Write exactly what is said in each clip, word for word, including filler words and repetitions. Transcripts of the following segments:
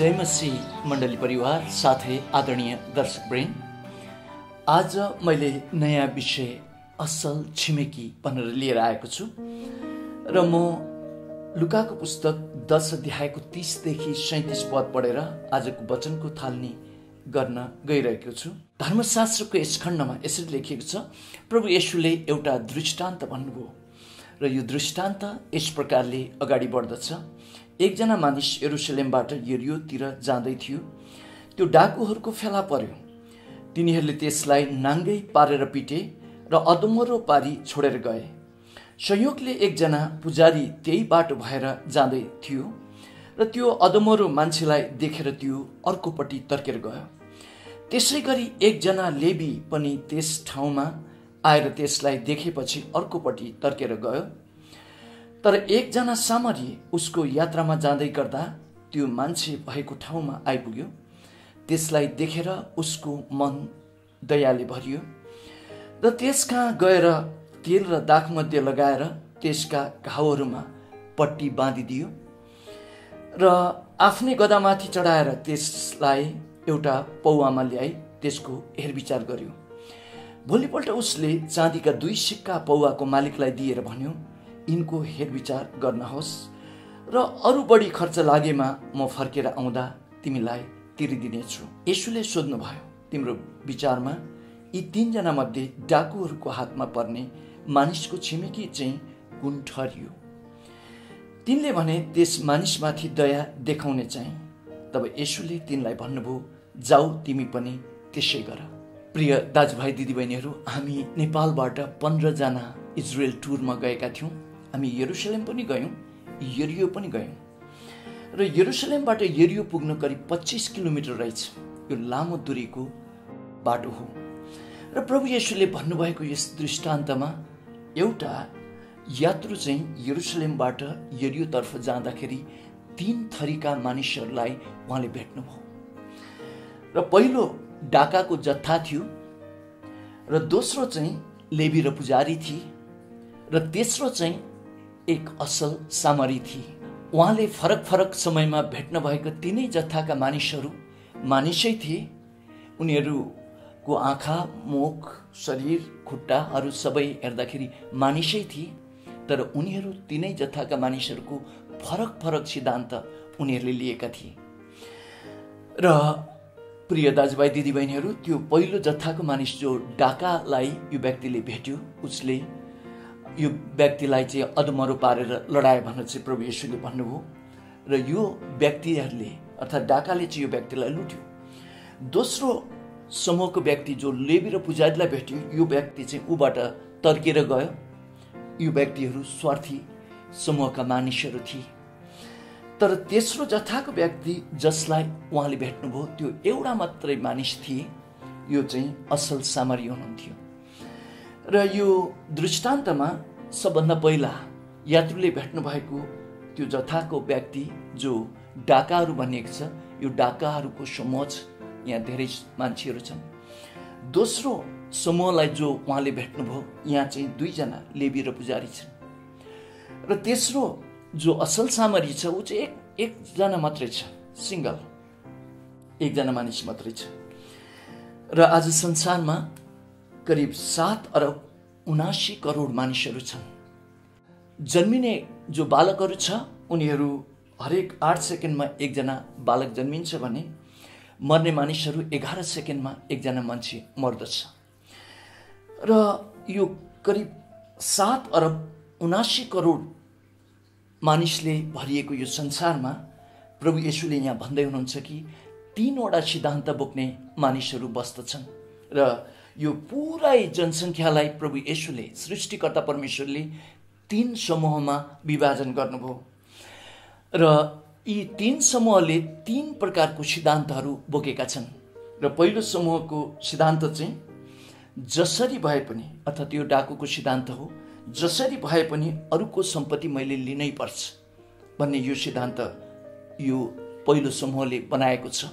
जय मसीह मण्डली परिवार साथै आदरणीय दर्शकवृन्द, आज मैले नयाँ विषय असल छिमेकी भनेर लिएर आएको छु र म लुकाको पुस्तक दश अध्यायको तीसदेखि सैंतीस पद पढेर आजको वचनको थालनी गर्न गइरहेको छु। धर्मशास्त्रको यस खण्डमा यसरी लेखिएको छ, प्रभु येशूले एउटा दृष्टान्त भन्नुभयो र यो दृष्टान्त यस प्रकारले अगाडि बढ्दछ। एकजना मानिस यरुशलेमबाट यरियोतिर जाँदै थियो। त्यो डाकुहरूको फेला पर्यो। तिनीहरूले त्यसलाई नाङ्गै पारेर पिटे र अधमरो पारी छोडेर गए। संयोगले एकजना पुजारी त्यही बाटो भएर जाँदै थियो र त्यो अधमरो मान्छेलाई देखेर त्यो अर्कोपट्टि तर्केर गयो। त्यसै गरी एकजना लेवी पनि त्यस ठाउँमा आएर त्यसलाई देखेपछि अर्कोपट्टि तर्केर गयो। तर एकजना सामरी उसको यात्रामा जाँदै गर्दा त्यो मान्छे भएको ठाउँमा आइपुग्यो। त्यसलाई देखेर उसको मन दयाले भरियो र त्यसकहाँ गएर तेल र दाखमध्य लगाएर त्यसका घाउहरूमा पट्टी बाँधिदियो र आफ्नै गधामाथि चढाएर त्यसलाई एउटा पौवामा ल्याई त्यसको हेरविचार गर्यो। भोलिपल्ट उसले चाँदीका दुई सिक्का पौवाको मालिकलाई दिएर भन्यो, यिनको हेरविचार गर्नुहोस् र अरू बढी खर्च लागेमा म फर्केर आउँदा तिमीलाई तिरिदिनेछु। येशूले सोध्नुभयो, तिम्रो विचारमा यी तीनजना मध्ये डाकुहरूको हातमा पर्ने मानिसको छिमेकी चाहिँ कुन ठहरियो? तिनले भने, त्यस मानिसमाथि दया देखाउने चाहिँ। तब येशूले तिनलाई भन्नुभयो, जाऊ तिमी पनि त्यसै गर। प्रिय दाजुभाइ दिदीबहिनीहरू, हामी नेपालबाट पन्ध्रजना इजरायल टुरमा गएका थियौँ। हामी यरुशलेम पनि गयौँ, यरियो पनि गयौँ र यरुशलेमबाट यरियो पुग्न करिब पच्चिस किलोमिटर रहेछ। यो लामो दूरीको बाटो हो र प्रभु येशूले भन्नुभएको यस दृष्टान्तमा एउटा यात्रु चाहिँ यरुशलेमबाट यरियोतर्फ जाँदाखेरि तीन थरीका मानिसहरूलाई उहाँले भेट्नुभयो। र पहिलो डाकाको जत्था थियो र दोस्रो चाहिँ लेवी र पुजारी थिए र तेस्रो चाहिँ एक असल सामरी थिए। उहाँले फरक फरक समयमा भेट्न भएका तीनै जत्थाका मानिसहरू मानिसै थिए। उनीहरूको आँखा, मुख, शरीर, खुट्टाहरू सबै हेर्दाखेरि मानिसै थिए। तर उनीहरू तीनै जत्थाका मानिसहरूको फरक फरक सिद्धान्त उनीहरूले लिएका थिए। र प्रिय दाजुभाइ दिदीबहिनीहरू, त्यो पहिलो जत्थाको मानिस जो डाकालाई यो व्यक्तिले भेट्यो, उसले यो व्यक्तिलाई चाहिँ अधमरो पारेर लडायो भनेर चाहिँ प्रभु येशूले भन्नुभयो र यो व्यक्तिहरूले अर्थात् डाकाले चाहिँ यो व्यक्तिलाई लुट्यो। दोस्रो समूहको व्यक्ति जो लेवी र पुजारीलाई भेट्यो, यो व्यक्ति चाहिँ ऊबाट तर्केर गयो। यो व्यक्तिहरू स्वार्थी समूहका मानिसहरू थिए। तर तेस्रो जत्थाको व्यक्ति जसलाई उहाँले भेट्नुभयो, त्यो एउटा मात्रै मानिस थिए। यो चाहिँ असल सामरी हुनुहुन्थ्यो। र यो दृष्टान्तमा सबभन्दा पहिला यात्रुले भेट्नु भएको त्यो जत्थाको व्यक्ति जो डाकाहरू भनिएको छ, यो डाकाहरूको समूह छ। यहाँ धेरै मान्छेहरू छन्। दोस्रो समूहलाई जो उहाँले भेट्नुभयो, यहाँ चाहिँ दुईजना लेवी र पुजारी छन्। र तेस्रो जो असल सामरी छ, ऊ चाहिँ एक एकजना मात्रै छ, सिङ्गल एकजना मानिस मात्रै छ। र आज संसारमा करिब सात अरब उनासी करोड मानिसहरू छन्। जन्मिने जो बालकहरू छ, उनीहरू हरेक आठ सेकेन्डमा एकजना बालक जन्मिन्छ भने मर्ने मानिसहरू एघार सेकेन्डमा एकजना मान्छे मर्दछ। र यो करिब सात अरब उनासी करोड मानिसले भरिएको यो संसारमा प्रभु येशूले यहाँ भन्दै हुनुहुन्छ कि तीनवटा सिद्धान्त बोक्ने मानिसहरू बस्दछन्। र यो पुरै जनसङ्ख्यालाई प्रभु येशूले, सृष्टिकर्ता परमेश्वरले तीन समूहमा विभाजन गर्नुभयो र यी तीन समूहले तीन प्रकारको सिद्धान्तहरू बोकेका छन्। र पहिलो समूहको सिद्धान्त चाहिँ जसरी भए पनि, अर्थात् यो डाकुको सिद्धान्त हो, जसरी भए पनि अरूको सम्पत्ति मैले लिनै पर्छ भन्ने यो सिद्धान्त यो पहिलो समूहले बनाएको छ।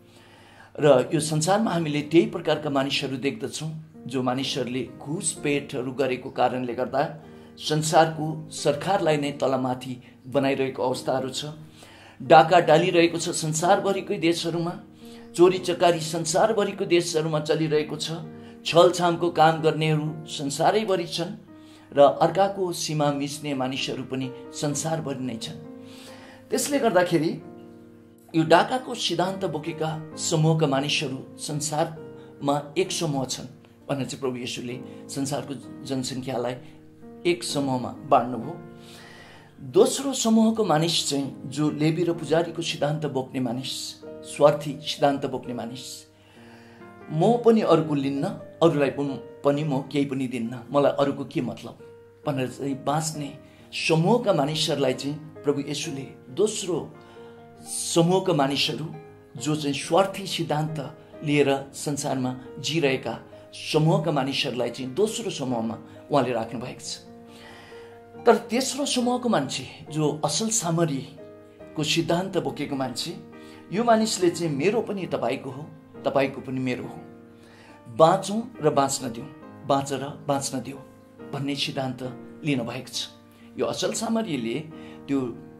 र यो संसारमा हामीले त्यही प्रकारका मानिसहरू देख्दछौँ, जो मानिसहरूले घुसपेटहरू गरेको कारणले गर्दा संसारको सरकारलाई नै तलमाथि बनाइरहेको अवस्थाहरू छ डाका डालिरहेको छ संसारभरिकै देशहरूमा, चोरी चकारी संसारभरिको देशहरूमा चलिरहेको छ, छलछामको काम गर्नेहरू संसारैभरि छन् र अर्काको सीमा मिच्ने मानिसहरू पनि संसारभरि नै छन्। त्यसले गर्दाखेरि यो डाकाको सिद्धान्त बोकेका समूहका मानिसहरू संसारमा एक समूह छन् भनेर चाहिँ प्रभु येशूले संसारको जनसङ्ख्यालाई एक समूहमा बाँड्नुभयो। दोस्रो समूहको मानिस चाहिँ जो लेवी र पुजारीको सिद्धान्त बोक्ने मानिस, स्वार्थी सिद्धान्त बोक्ने मानिस, म पनि अरूको लिन्न, अरूलाई पनि म केही पनि दिन्न, मलाई अरूको के मतलब भनेर चाहिँ बाँच्ने समूहका मानिसहरूलाई चाहिँ प्रभु येशूले दोस्रो समूहका मानिसहरू जो चाहिँ स्वार्थी सिद्धान्त लिएर संसारमा जिरहेका समूहका मानिसहरूलाई चाहिँ दोस्रो समूहमा उहाँले राख्नु भएको छ। तर तेस्रो समूहको मान्छे जो असल सामरीको सिद्धान्त बोकेको मान्छे, यो मानिसले चाहिँ मेरो पनि तपाईँको हो, तपाईँको पनि मेरो हो, बाँचौँ र बाँच्न दिउँ, बाँच र बाँच्न दिउँ भन्ने सिद्धान्त लिनु भएको छ। यो असल सामरीले त्यो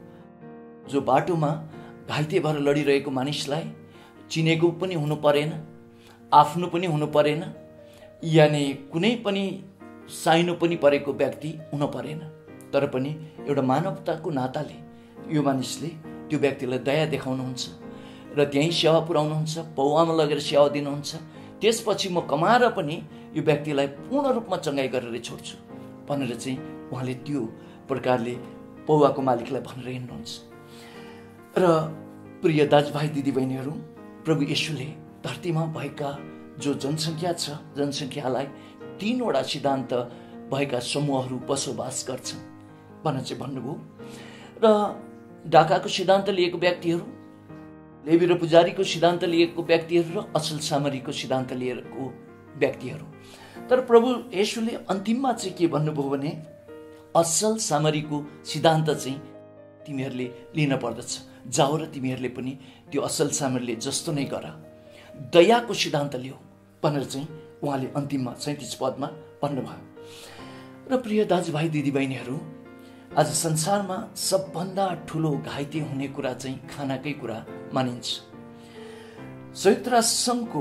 जो बाटोमा घाइते भएर लडिरहेको मानिसलाई चिनेको पनि हुनु परेन, आफ्नो पनि हुनु परेन, यानि कुनै पनि साइनो पनि परेको व्यक्ति हुन परेन, तर पनि एउटा मानवताको नाताले यो मानिसले त्यो व्यक्तिलाई दया देखाउनुहुन्छ र त्यहीँ सेवा पुर्याउनुहुन्छ, पौवामा लगेर सेवा दिनुहुन्छ। त्यसपछि म कमाएर पनि यो व्यक्तिलाई पूर्ण रूपमा चङ्गाई गरेर छोड्छु भनेर चाहिँ उहाँले त्यो प्रकारले पौवाको मालिकलाई भनेर हिँड्नुहुन्छ। र प्रिय दाजुभाइ दिदीबहिनीहरू, प्रभु येशूले धरतीमा भएका जो जनसङ्ख्या छ, जनसङ्ख्यालाई तीनवटा सिद्धान्त भएका समूहहरू बसोबास गर्छन् भनेर चाहिँ भन्नुभयो। र डाकाको सिद्धान्त लिएको व्यक्तिहरू, लेवी र पुजारीको सिद्धान्त लिएको व्यक्तिहरू र असल सामरीको सिद्धान्त लिएको व्यक्तिहरू। तर प्रभु येशूले अन्तिममा चाहिँ के भन्नुभयो भने असल सामरीको सिद्धान्त चाहिँ तिमीहरूले लिन पर्दछ, जाऊ र तिमीहरूले पनि त्यो असल सामरीले जस्तो नै गर, दयाको सिद्धान्त लियो भनेर चाहिँ उहाँले अन्तिममा सैँतिस पदमा भन्नुभयो। र प्रिय दाजुभाइ दिदीबहिनीहरू, आज संसारमा सबभन्दा ठुलो घाइते हुने कुरा चाहिँ खानाकै कुरा मानिन्छ। संयुक्त राष्ट्र सङ्घको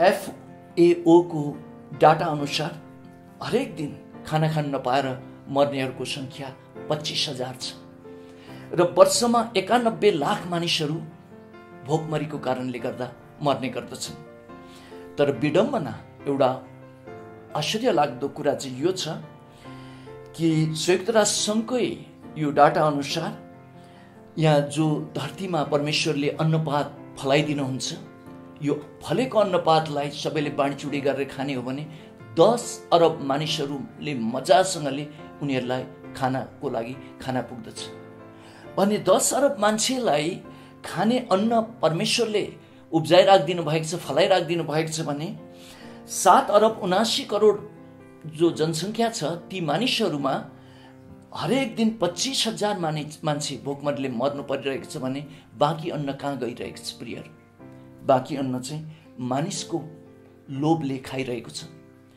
एफएओको डाटा अनुसार हरेक दिन खाना खान नपाएर मर्नेहरूको सङ्ख्या पच्चिस हजार छ र वर्षमा एकानब्बे लाख मानिसहरू भोकमरीको कारणले गर्दा मर्ने गर्दछन्। तर विडम्बना, एउटा आश्चर्य लाग्दो कुरा चाहिँ यो छ कि संयुक्त राष्ट्र सङ्घकै यो डाटा अनुसार यहाँ जो धरतीमा परमेश्वरले अन्नपात फलाइदिनुहुन्छ, यो फलेको अन्नपातलाई सबैले बाँडचुँडी गरेर खाने हो भने दस अरब मानिसहरूले मजासँगले उनीहरूलाई खानाको लागि खाना पुग्दछ भने दस अरब मान्छेलाई खाने अन्न परमेश्वरले उब्जाइ राखिदिनु भएको छ, फलाइ राखिदिनु भएको छ भने सात अरब उनासी करोड जो जनसङ्ख्या छ ती मानिसहरूमा हरेक दिन पच्चिस हजार मानिस मान्छे भोकमरीले मर्नु परिरहेको छ भने बाँकी अन्न कहाँ गइरहेको छ प्रियहरू? बाँकी अन्न चाहिँ मानिसको लोभले खाइरहेको छ।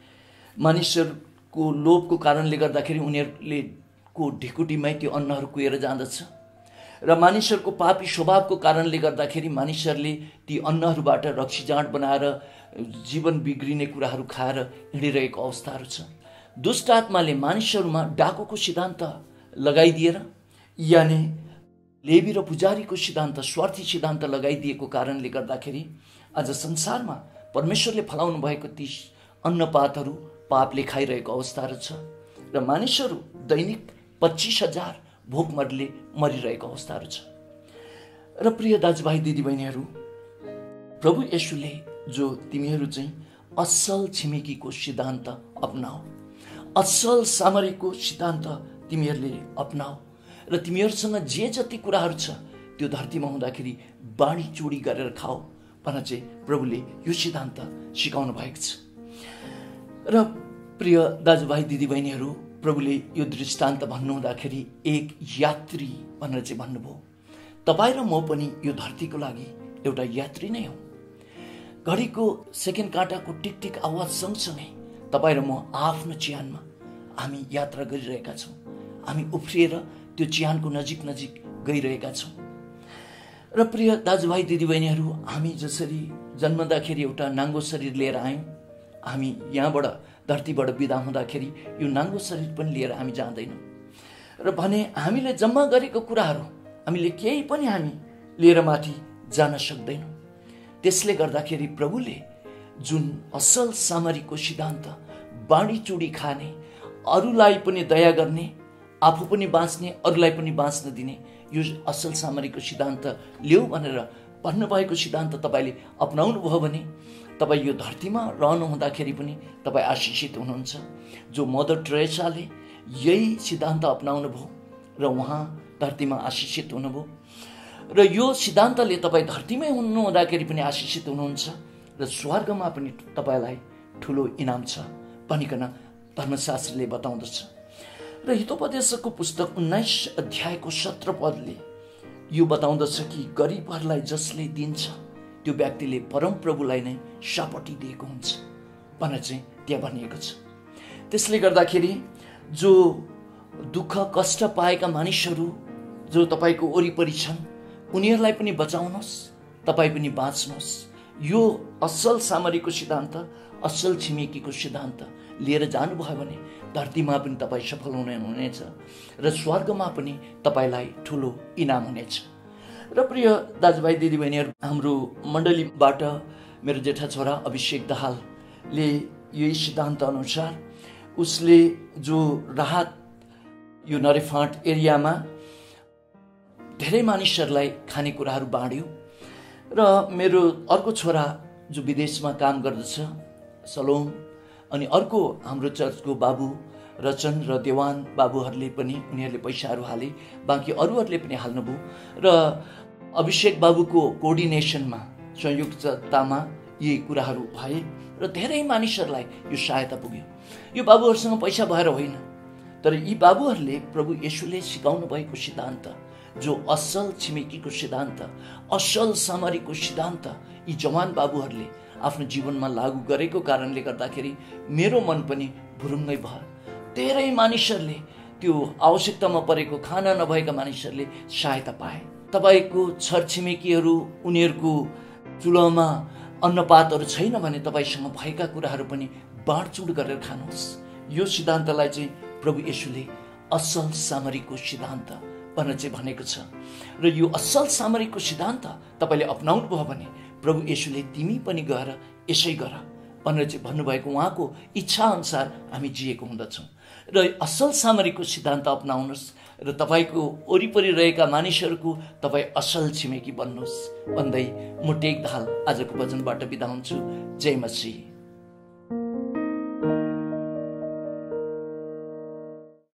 मानिसहरूको लोभको कारणले गर्दाखेरि उनीहरूले को ढिकुटीमै त्यो अन्नहरू कुहेर जाँदछ र मानिसहरूको पापी स्वभावको कारणले गर्दाखेरि मानिसहरूले ती अन्नहरूबाट रक्सीजाँड बनाएर जीवन बिग्रिने कुराहरू खाएर हिँडिरहेको अवस्थाहरू छ। दुष्ट आत्माले मानिसहरूमा डाकुको सिद्धान्त लगाइदिएर, यानि लेवी र पुजारीको सिद्धान्त, स्वार्थी सिद्धान्त लगाइदिएको कारणले गर्दाखेरि आज संसारमा परमेश्वरले फलाउनु भएको ती अन्नपातहरू पापले खाइरहेको अवस्थाहरू छ र मानिसहरू दैनिक पच्चिस हजार भोकमरीले मरिरहेको अवस्थाहरू छ। र प्रिय दाजुभाइ दिदीबहिनीहरू, प्रभु येशूले जो तिमीहरू चाहिँ असल छिमेकीको सिद्धान्त अपनाऊ, असल सामरीको सिद्धान्त तिमीहरूले अपनाऊ र तिमीहरूसँग जे जति कुराहरू छ त्यो धरतीमा हुँदाखेरि बाँडी चुडी गरेर खाऊ भनेर चाहिँ प्रभुले यो सिद्धान्त सिकाउनु भएको छ। र प्रिय दाजुभाइ दिदीबहिनीहरू, प्रभुले यो दृष्टान्त भन्नुहुँदाखेरि एक यात्री भनेर चाहिँ भन्नुभयो। तपाईँ र म पनि यो धरतीको लागि एउटा यात्री नै हौ। घडीको सेकेन्ड काँटाको टिक टिक आवाज सँगसँगै तपाईँ र म आफ्नो चिहानमा हामी यात्रा गरिरहेका छौँ। हामी उफ्रिएर त्यो चिहानको नजिक नजिक गइरहेका छौँ। र प्रिय दाजुभाइ दिदीबहिनीहरू, हामी जसरी जन्मदाखेरि एउटा नाङ्गो शरीर लिएर आयौँ, हामी यहाँबाट धरतीबाट बिदा हुँदाखेरि यो नाङ्गो शरीर पनि लिएर हामी जाँदैनौँ। र भने हामीले जम्मा गरेको कुराहरू हामीले केही पनि हामी लिएर माथि जान सक्दैनौँ। त्यसले गर्दाखेरि प्रभुले जुन असल सामरीको सिद्धान्त, बाँडीचुडी खाने, अरूलाई पनि दया गर्ने, आफू पनि बाँच्ने, अरूलाई पनि बाँच्न दिने, यो असल सामरीको सिद्धान्त ल्याऊ भनेर भन्नुभएको सिद्धान्त तपाईँले अपनाउनु भयो भने तपाईँ यो धरतीमा रहनु हुँदाखेरि पनि तपाईँ आशिषित हुनुहुन्छ। जो मदर टेरेसाले यही सिद्धान्त अपनाउनु भयो र उहाँ धरतीमा आशिषित हुनुभयो र यो सिद्धान्तले तपाईँ धरतीमै हुनु हुँदाखेरि पनि आशिषित हुनुहुन्छ र स्वर्गमा पनि तपाईँलाई ठुलो इनाम छ भनिकन धर्मशास्त्रले बताउँदछ। र हितोपदेशको पुस्तक उन्नाइस अध्यायको सत्र पदले यो बताउँदछ कि गरिबहरूलाई जसले दिन्छ त्यो व्यक्तिले परमप्रभुलाई नै सापटी दिएको हुन्छ भनेर चाहिँ त्यहाँ भनिएको छ। त्यसले गर्दाखेरि जो दुःख कष्ट पाएका मानिसहरू जो तपाईँको वरिपरि छन् उनीहरूलाई पनि बचाउनुहोस्, तपाईँ पनि बाँच्नुहोस्। यो असल सामरीको सिद्धान्त, असल छिमेकीको सिद्धान्त लिएर जानुभयो भने धरतीमा पनि तपाईँ सफल हुने हुनेछ र स्वर्गमा पनि तपाईँलाई ठुलो इनाम हुनेछ। र प्रिय दाजुभाइ दिदीबहिनीहरू, हाम्रो मण्डलीबाट मेरो जेठा छोरा अभिषेक दाहालले यही सिद्धान्त अनुसार उसले जो राहत यो नरेफाँट एरियामा धेरै मानिसहरूलाई खानेकुराहरू बाँड्यो। र मेरो अर्को छोरा जो विदेशमा काम गर्दछ सलोम, अनि अर्को हाम्रो चर्चको बाबु रचन र देवान बाबुहरूले पनि उनीहरूले पैसाहरू हाले, बाँकी अरूहरूले पनि हाल्नुभयो र अभिषेक बाबुको कोअर्डिनेसनमा संयुक्ततामा यी कुराहरू भए र धेरै मानिसहरूलाई यो सहायता पुग्यो। यो बाबुहरूसँग पैसा भएर होइन, तर यी बाबुहरूले प्रभु येशूले सिकाउनु भएको सिद्धान्त, जो असल छिमेकीको सिद्धान्त, असल सामरीको सिद्धान्त यी जवान बाबुहरूले आफ्नो जीवनमा लागू गरेको कारणले गर्दाखेरि मेरो मन पनि भुरुङ्गै भयो। धेरै मानिसहरूले त्यो आवश्यकतामा परेको खाना नभएका मानिसहरूले सहायता पाए। तपाईँको छरछिमेकीहरू उनीहरूको चुलोमा अन्नपातहरू छैन भने तपाईँसँग भएका कुराहरू पनि बाँडचुँड गरेर खानुहोस्। यो सिद्धान्तलाई चाहिँ प्रभु येशूले असल सामरीको सिद्धान्त भनेर चाहिँ भनेको छ र यो असल सामरीको सिद्धान्त तपाईँले अपनाउनु भयो भने प्रभु येशूले तिमी पनि गएर यसै गर भनेर चाहिँ भन्नुभएको उहाँको इच्छा अनुसार हामी जिएको हुँदछौँ। र असल सामरीको सिद्धान्त अपनाउनुहोस् र तपाईँको वरिपरि रहेका मानिसहरूको तपाईँ असल छिमेकी बन्नुहोस् भन्दै म टेक दाहाल आजको वचनबाट बिदा हुन्छु। जय मसीह।